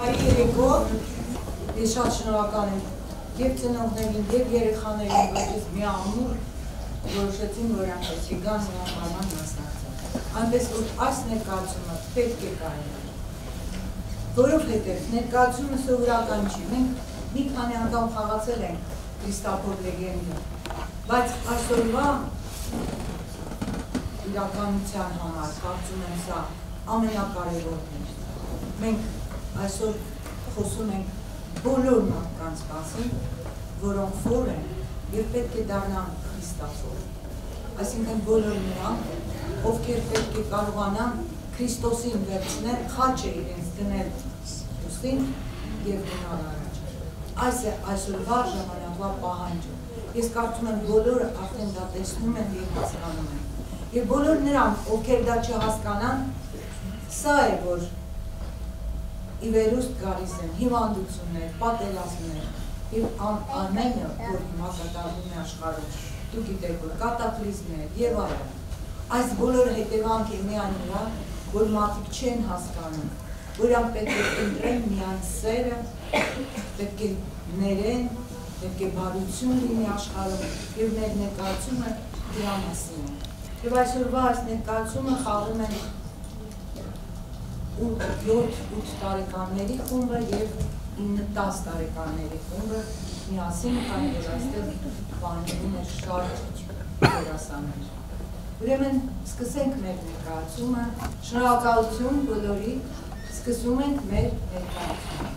Բարի երեկո, ես շատ շնորհակալ եմ և ծնողներին, և երեխաներին, որ ես մի ամուր որոշեցին, որ այնպես եկան ու անպայման մասնակցել։ Այնպես որ այս ներկայացումը պետք է կայանա, որովհետև ներկայացումը սովորական չի, մենք մի քանի անգամ խաղացել ենք Քրիստոֆոր լեգենդը, բայց այսօրվա իրականության համար կարծում եմ սա ամենակարևորն է։ Մենք այսօր խոսում ենք բոլոր մարդկանց մասին, որոնք խոր են և պետք է դառնան Քրիստոսով։ Այսինքն բոլոր նրանք, ովքեր պետք է կարողանան Քրիստոսին վերցնել, խաչը իրենց դնել ուսին և գնալ առաջ։ Այս է այսօրվա ժամանակվա պահանջը։ Ես կարծում եմ բոլորը արդեն դա տեսնում են և հասկանում են։ Եվ բոլոր նրանք, ովքեր դա չհասկանան, սա է, որ ի վերուստ գալիս են հիվանդություններ, պատերազմներ և ամենը, որ հիմա կատարվում է աշխարհում, դուք գիտեք, որ կատակլիզմներ և այլն։ Այս բոլոր հետևանք է միայն նրա, որ մարդիկ չեն հասկանում, որոնք պետք է ընտրեն միայն սերը, պետք է ներեն, պետք է բարություն լինի աշխարհում և մեր ներկայացումը դրա մասին է։ Եվ այսօրվա այս ներկայացումը խաղում են 7-8 տարեկանների խումբը և 9-10 տարեկանների խումբը միասին, քանի որ այստեղ բանվում էր շատ դերասաններ։ Ուրեմն սկսենք մեր ներկայացումը, շնորհակալություն բոլորի, սկսում ենք մեր ներկայացումը։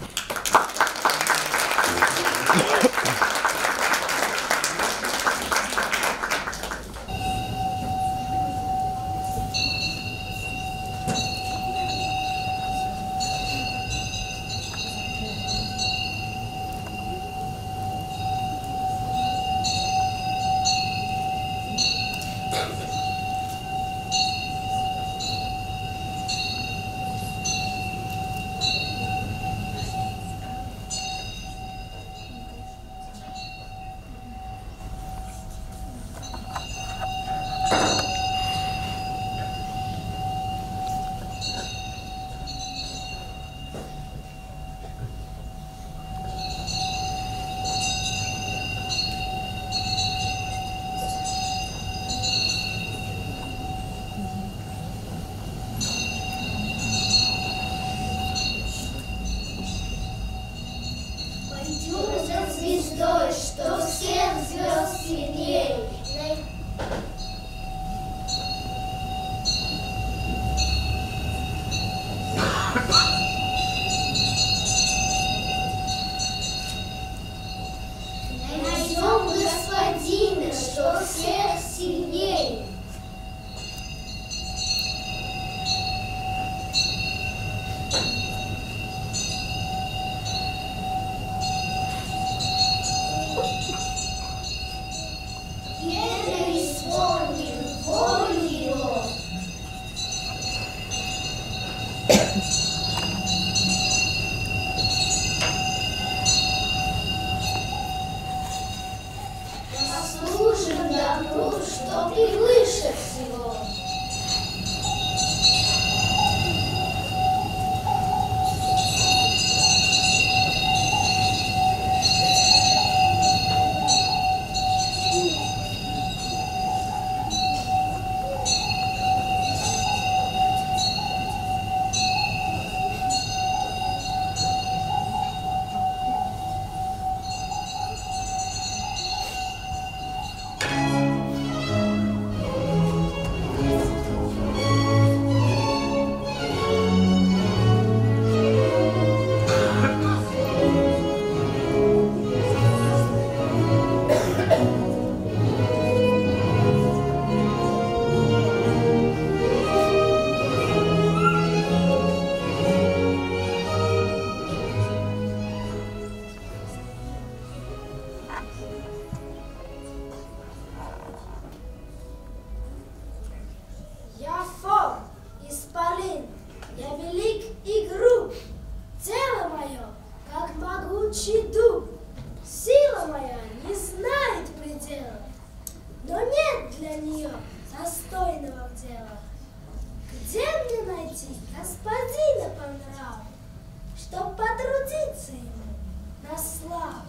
чтоб потрудиться ему на славу.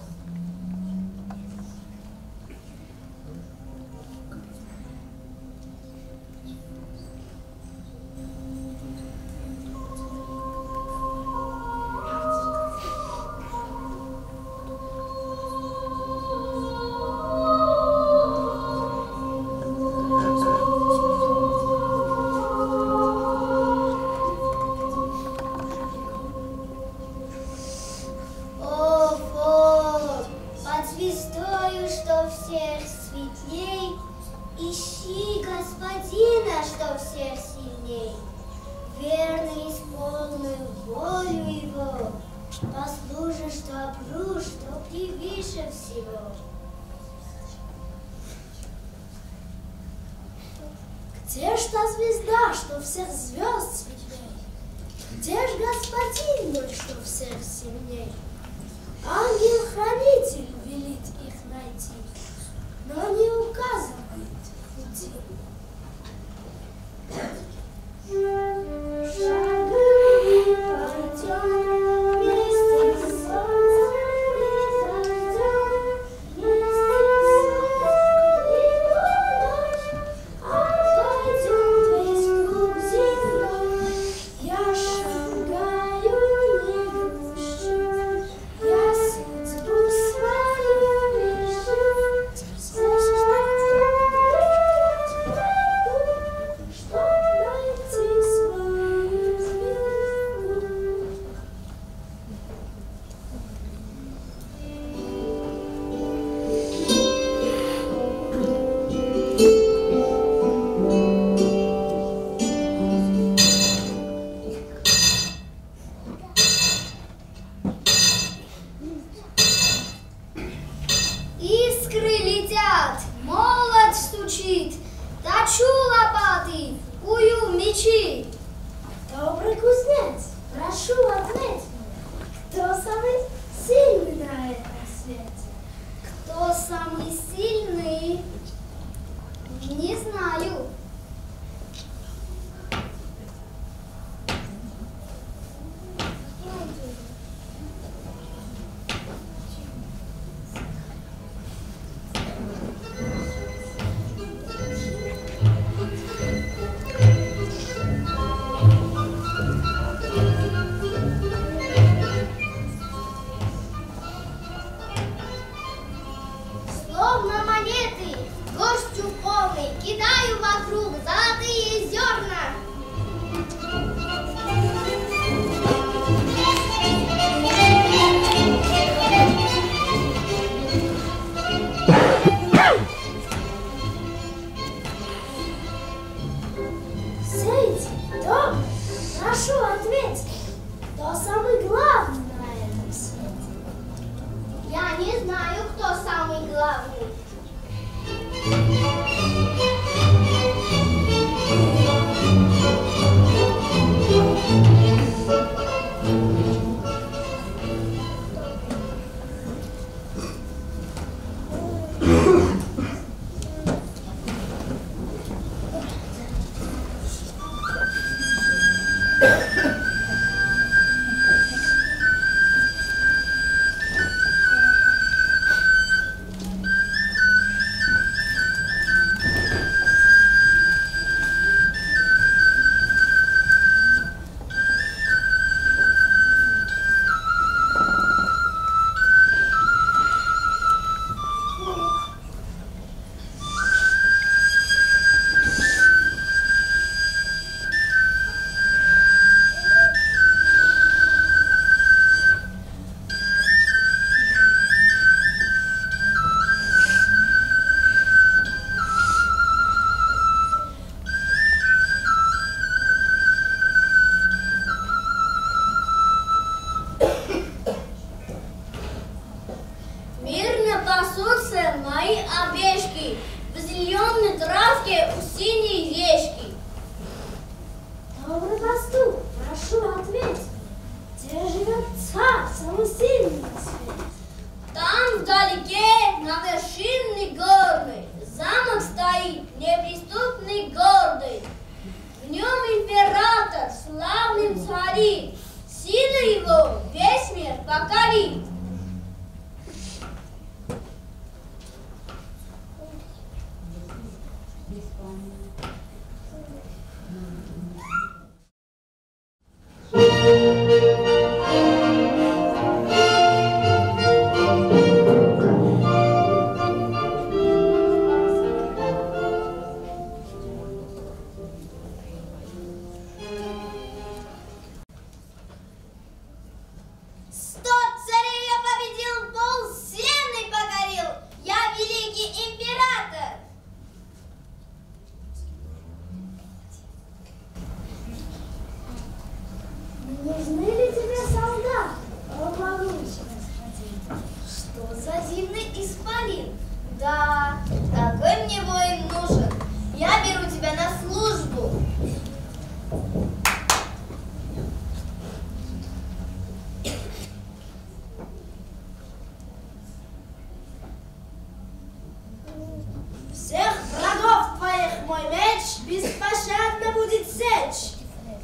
Ищи господина, что всех сильней, верный исполнил волю его, послужишь добру, что превыше всего. Где ж та звезда, что всех звезд светлей? Где ж господин мой, что всех сильней? Ангел-хранитель велит их найти, но не указывает пути. Шагай, пойдем вместе с солнцем и зайдем, вместе с солнцем обойдем весь круг земной. Я шагаю, не грущу, я судьбу свою решу. Искры летят, молот стучит, точу лопаты, кую мечи. Добрый кузнец, прошу, ответь мне, кто самый сильный на этом свете? Кто самый сильный? Не знаю. Словно монеты, горстью полной, кидаю вокруг золотые зерна. Сейди, добрый, прошу, ответь, кто самый главный на этом свете? Я не знаю, кто самый главный. Мирно пасутся мои овечки в зеленой травке у синей речки. Добрый пастух, прошу, ответь мне, где живет царь, самый сильный на свете? Там вдалеке, на вершине горной, замок стоит, неприступный, гордый. В нем император, славный царит, сила его Нужны ли тебе солдаты, могучий господин? Что за дивный исполин? Да, такой мне воин нужен. Я беру тебя на службу. Всех врагов твоих мой меч беспощадно будет сечь.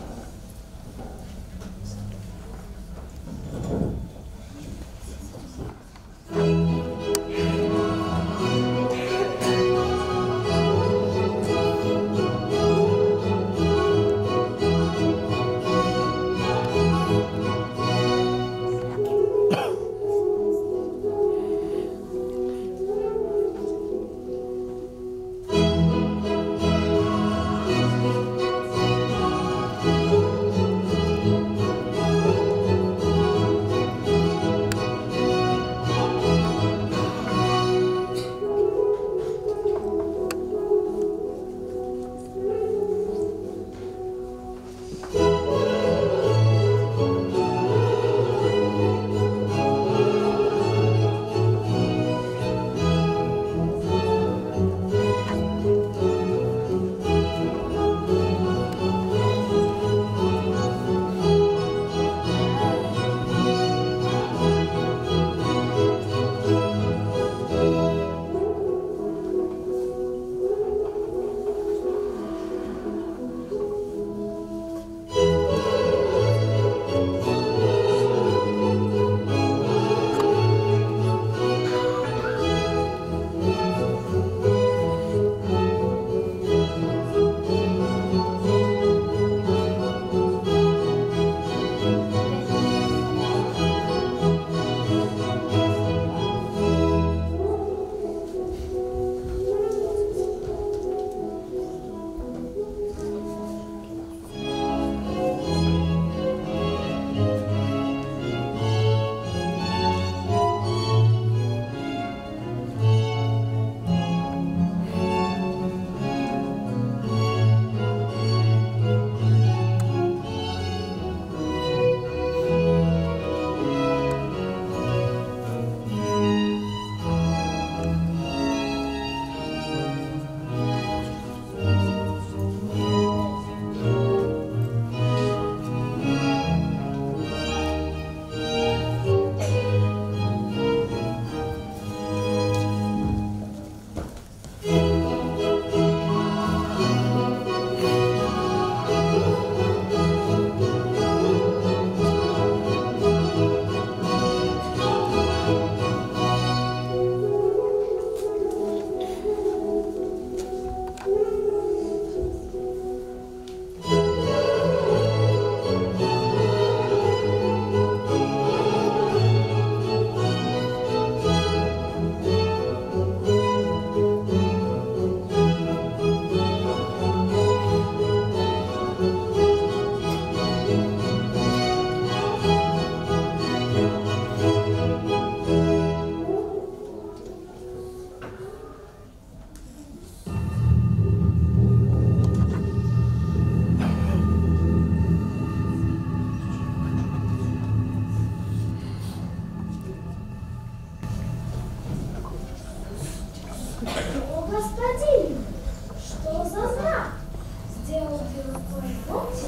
Господин, что за знак? Сделал ты рукой ногти?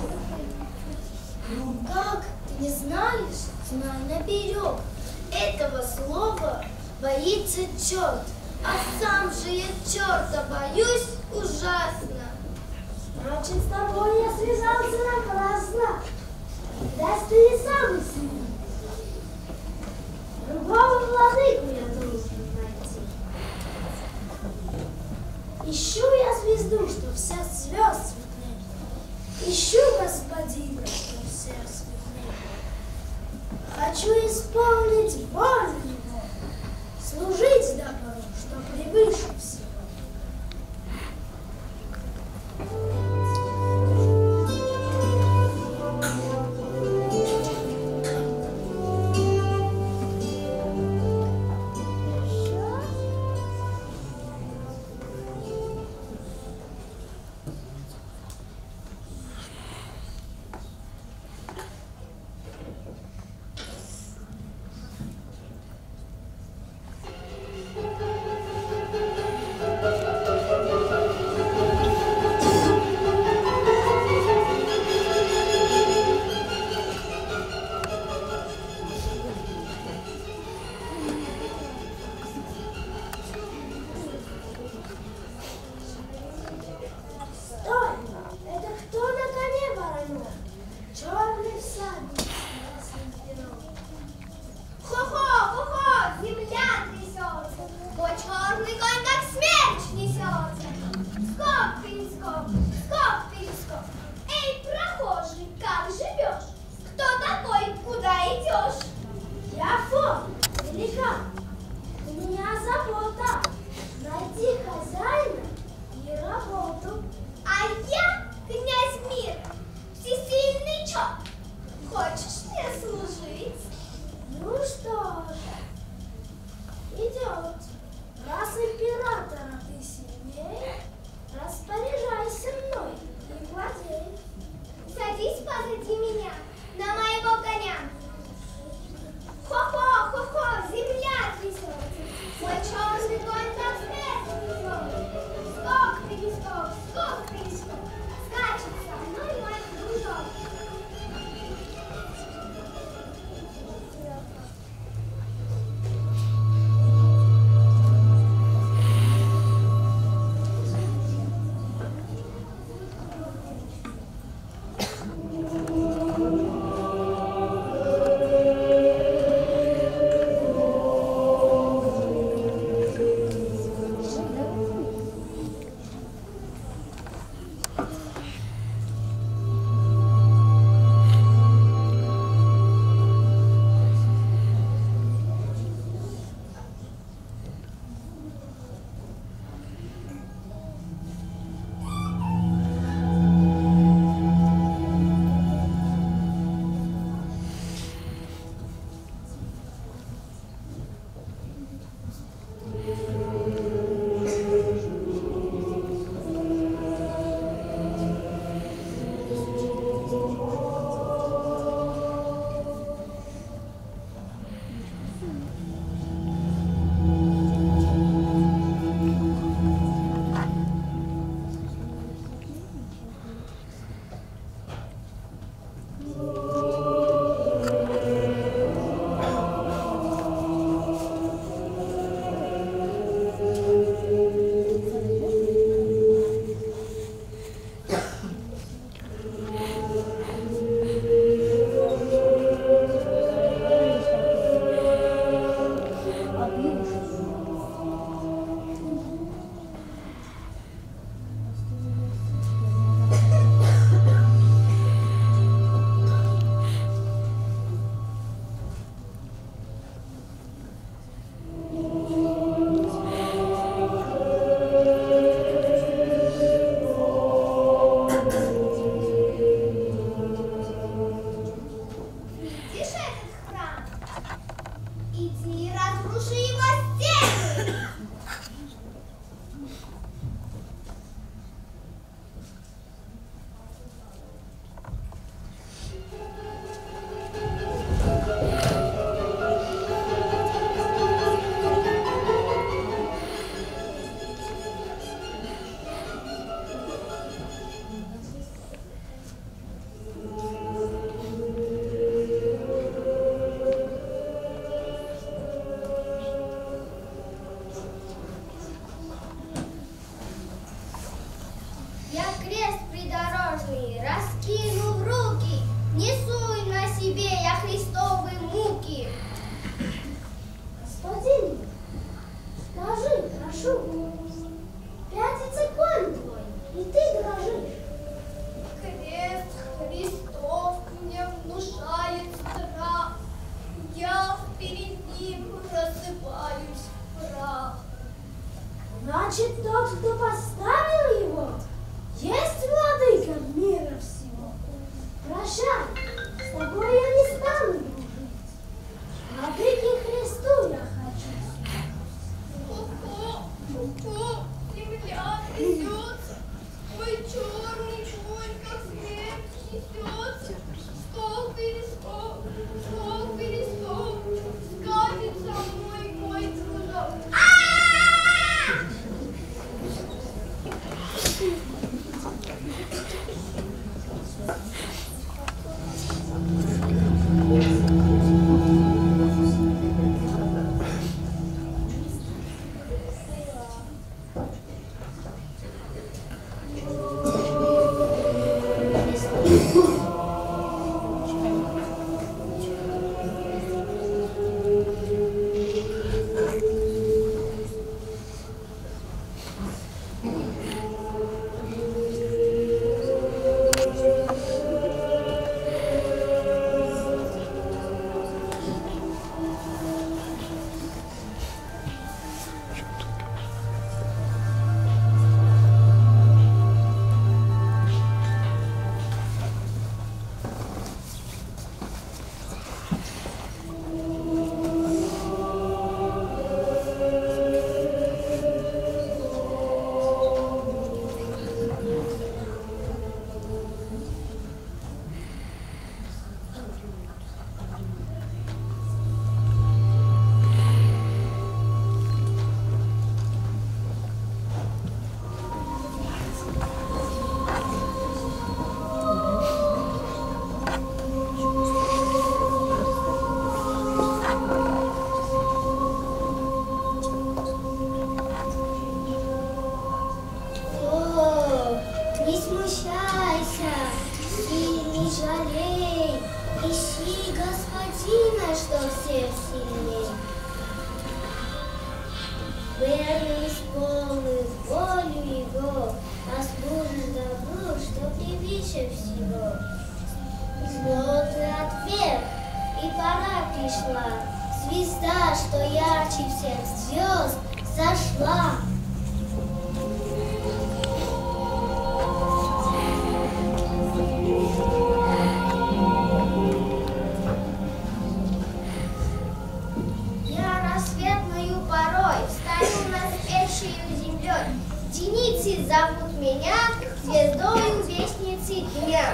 Ну как? Ты не знаешь? Знай наперед. Этого слова боится черт. А сам же я черта боюсь ужасно. Значит, с тобой я связался напрасно. Видать, ты не самый сильный. Другого владыку я должен найти. Ищу я звезду, что всех звезд светлее. Ищу господина, что всех светлее. исполнить волю его, служить добру, что превыше всего. Крест Христов мне внушает страх. Я Значит, тот, кто поставил его, есть владыка мира всего. Прощай, с тобой я не стану дружить. Владыке Христу я хочу. Земля трясется, ой, черный чуй, как смерть несется. Стол перестол, скатит со мной мой дружок. Верно исполнив волю Его, а служишь добру, что превыше всего. Вот и ответ, и пора пришла, звезда, что ярче всех звезд, зашла. Единицы зовут меня звездою вестницы дня.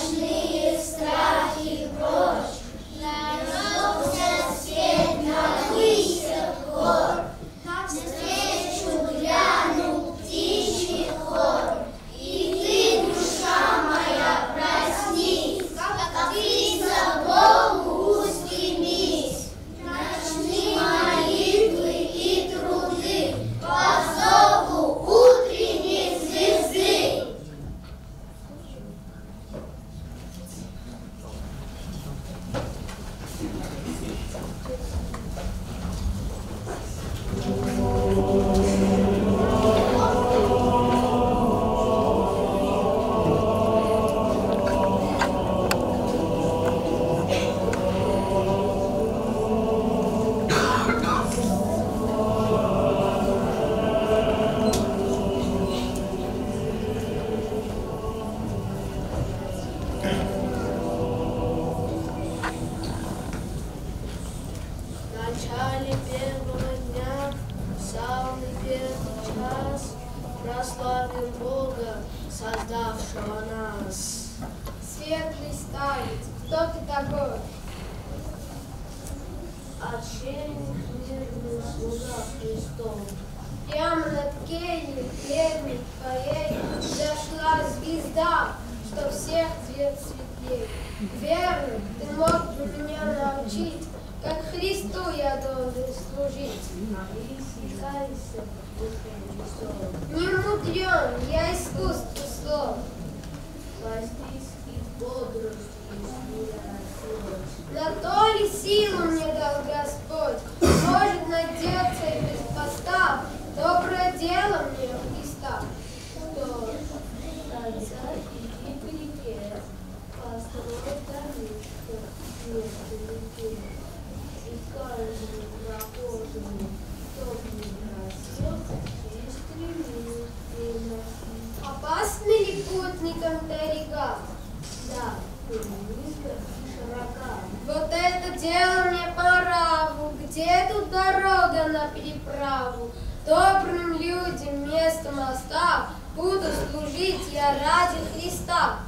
Ночь, ползут ночные страхи прочь. начале первого дня, в самый первый час, прославим Бога, создавшего нас. Светлый старец, кто ты такой? Отшельник, мирный слуга Христов. Прямо над кельей, древней твоей, зашла звезда, что всех цвет светлей. Верно, ты мог бы меня научить, как Христу я должен служить. Не мудрен, я искусство слов. Постись и бодростью, на то ли силу мне дал Господь, может надеться и без поста, доброе дело мне Христа. Что отца иди к реке, построй домишко, вместо реки, и каждому прохожему, кто не просил, и стремись. Опасны ли путникам та река? Да, низко и широка. Вот это дело мне по нраву, где тут дорога на переправу? Добрым людям место моста буду служить я ради Христа.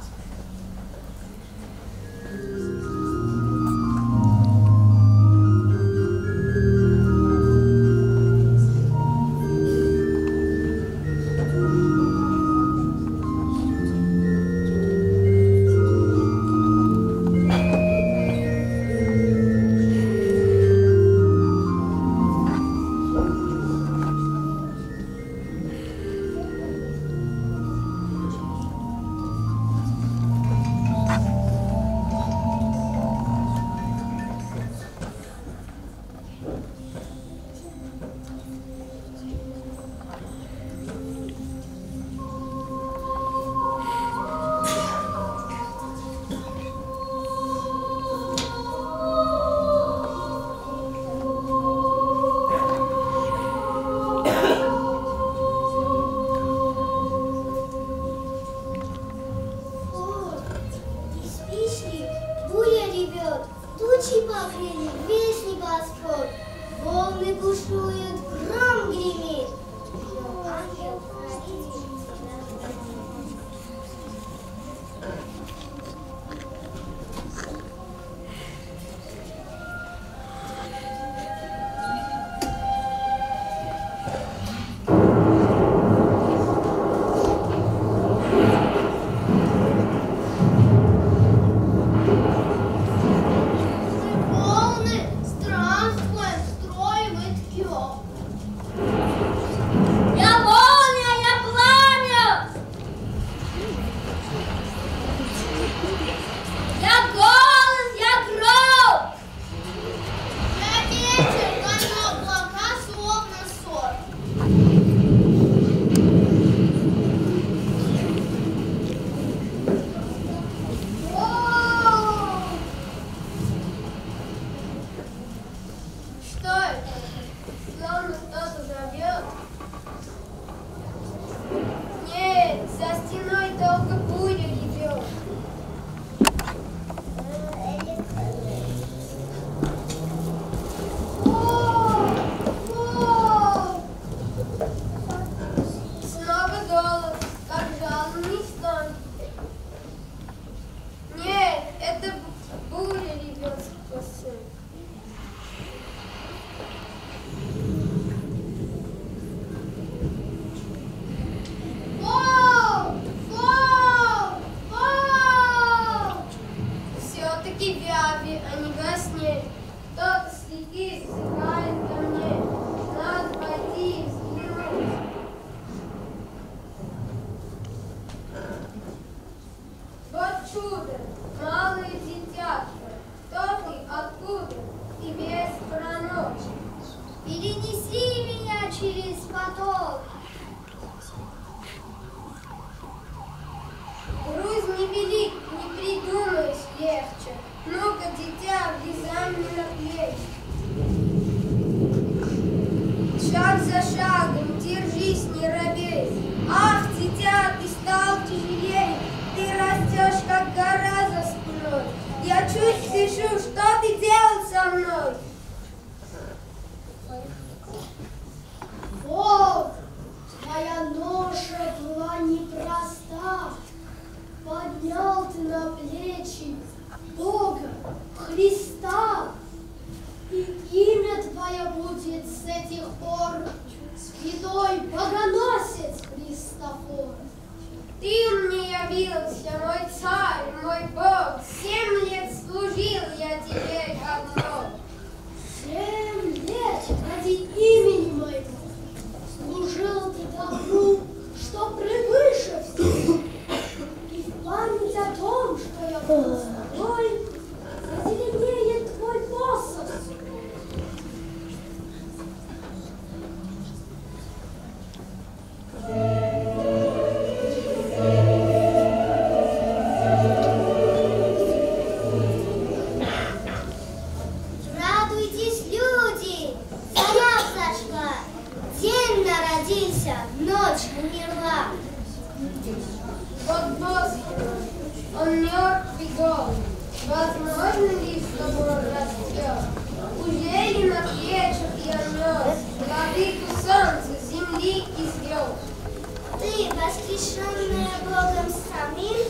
Имя твое будет с этих пор святой богоносец Христофор. Ты мне явился, мой царь, мой Бог, 7 лет служил я тебе одно. 7 лет ради имени моего служил ты добру, что превыше всего. И в память о том, что я был с тобой, зазеленеет твой посох. Радуйтесь, люди! Заря взошла, день народился, ночь умерла. Вот Господь, он мертв и голый. Возможно ли, чтобы он растет? Уже ли на плечах я нес владыку солнца, земли и звезд? Ты, воскрешенная Богом самим,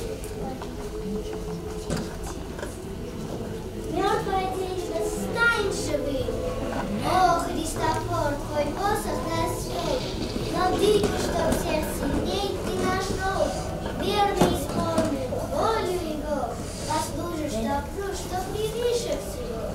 мертвое дерево, стань живым. О, Христофор, твой посох расцвет, владыку, что в сердце ней ты нашел, верно исполнил волю его, послужишь добру, что превыше всего.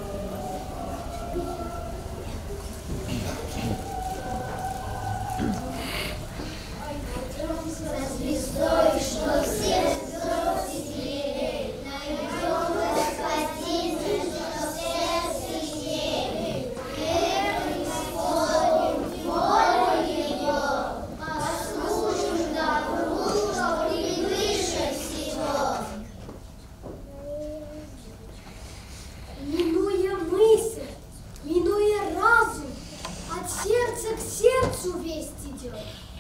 За звездой, что все светлее, найдем Господина, что в сердце есть. Верно исполним волю его, послужим добру, что превыше всего. Минуя мысль, минуя разум, от сердца к сердцу весть идет.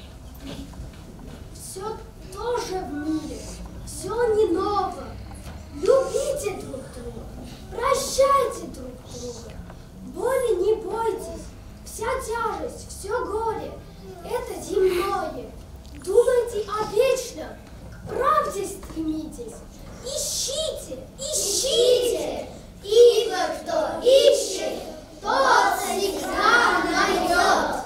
Все тоже в мире, все не ново. Любите друг друга, прощайте друг друга. Боли не бойтесь, вся тяжесть, все горе — это земное. Думайте о вечном, к правде стремитесь. Ищите, ищите, Ибо кто ищет, тот всегда найдет.